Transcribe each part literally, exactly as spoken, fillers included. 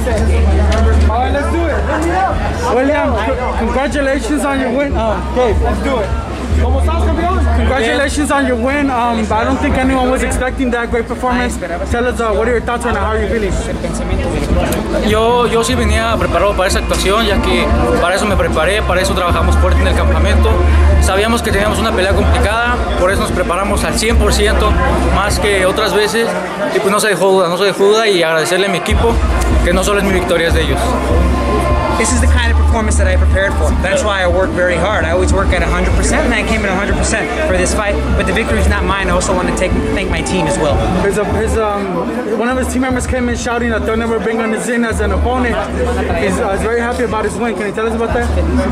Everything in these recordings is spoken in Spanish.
All right, let's do it. William, congratulations on your win. Oh, okay, let's do it. Congratulations on your win. Um, I don't think anyone was expecting that great performance. Tell us, uh, what are your thoughts on it? How are you feeling? Yo, yo sí venía preparado para esa actuación, ya que para eso me preparé, para eso trabajamos fuerte en el campamento. Sabíamos que teníamos una pelea complicada, por eso nos preparamos al cien por ciento, más que otras veces, y pues no se dejó duda, no se dejó duda, y agradecerle a mi equipo, que no solo es mi victoria, es de ellos. This is the kind of performance that I prepared for. That's why I work very hard. I always work at one hundred percent, and I came in one hundred percent for this fight. But the victory is not mine. I also want to take, thank my team as well. His, uh, his, um, one of his team members came in shouting that they'll never bring on his in as an opponent. He's, uh, he's very happy about his win. Can you tell us about that?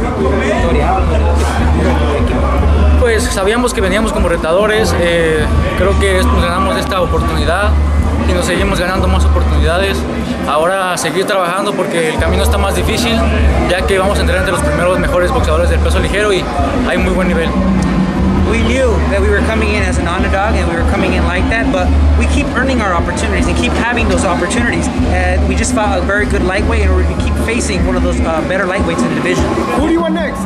Pues sabíamos que veníamos como retadores. Eh, creo que nos ganamos esta oportunidad y nos seguimos ganando más oportunidades. Ahora a seguir trabajando porque el camino está más difícil, ya que vamos a entrar entre los primeros mejores boxeadores del peso ligero y hay muy buen nivel. We knew that we were coming in as an underdog and we were coming in like that, but we keep earning our opportunities and keep having those opportunities. And we just fought a very good lightweight and we keep facing one of those uh, better lightweights in the division. Who do you want next?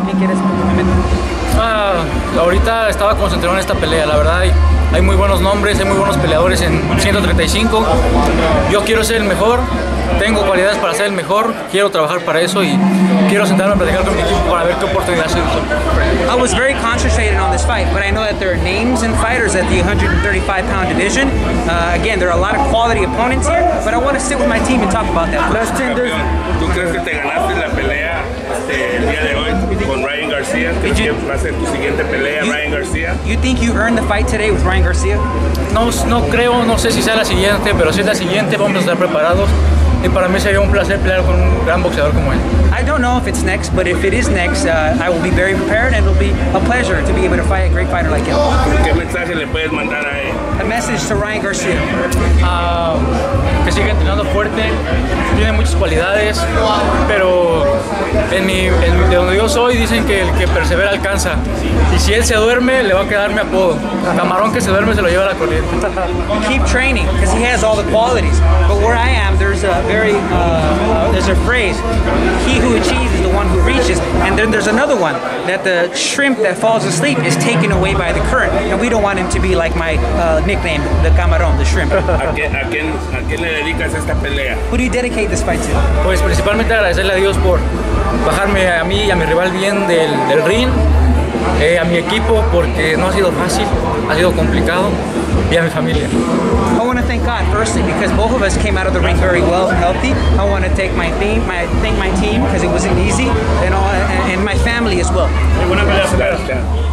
Ah, ahorita estaba concentrado en esta pelea, la verdad hay, hay muy buenos nombres, hay muy buenos peleadores en ciento treinta y cinco. Yo quiero ser el mejor, tengo cualidades para ser el mejor, quiero trabajar para eso y quiero sentarme a platicar con mi equipo para ver qué oportunidad se usa. I was very concentrated on this fight, but I know that there are names and fighters at the one thirty-five pound division. Uh, again, there are a lot of quality opponents here, but I want to sit with my team and talk about that. Last team, ¿Tú crees que te ganaste la pelea este, el día de hoy con Ryan García? ¿Crees que va a ser tu siguiente pelea, you, Ryan García? You think you earned the fight today with Ryan Garcia? No, no creo, no sé si sea la siguiente, pero si es la siguiente vamos a estar preparados. Y para mí sería un placer pelear con un gran boxeador como él. I don't know if it's next, but if it is next, uh, I will be very prepared and it will be a pleasure to be able to fight a great fighter like him. ¿Qué mensaje le puedes mandar a él? A message to Ryan Garcia. Uh, que siga entrenando fuerte, tiene muchas cualidades, pero en mi, en, de donde yo soy dicen que el que persevera alcanza. Y si él se duerme, le va a quedar mi apodo. Camarón que se duerme se lo lleva a la corriente. Keep training, because he has all the qualities. But where I am, there's a very, uh, there's a phrase, he who achieves is the one who reaches. And then there's another one, that the shrimp that falls asleep is taken away by the current. And we don't want him to be like my uh, nickname, the camarón, the shrimp. ¿A quién, a, quién, ¿A quién le dedicas esta pelea? Who do you dedicate this fight to? Pues principalmente agradecerle a Dios por bajarme a mí y a mi rival bien del, del ring, eh, a mi equipo porque no ha sido fácil, ha sido complicado, y a mi familia. I want to thank God firstly because both of us came out of the ring very well, healthy. I want to take my team, my thank my team because it wasn't easy, and, all, and, and my family as well. Buena pelea.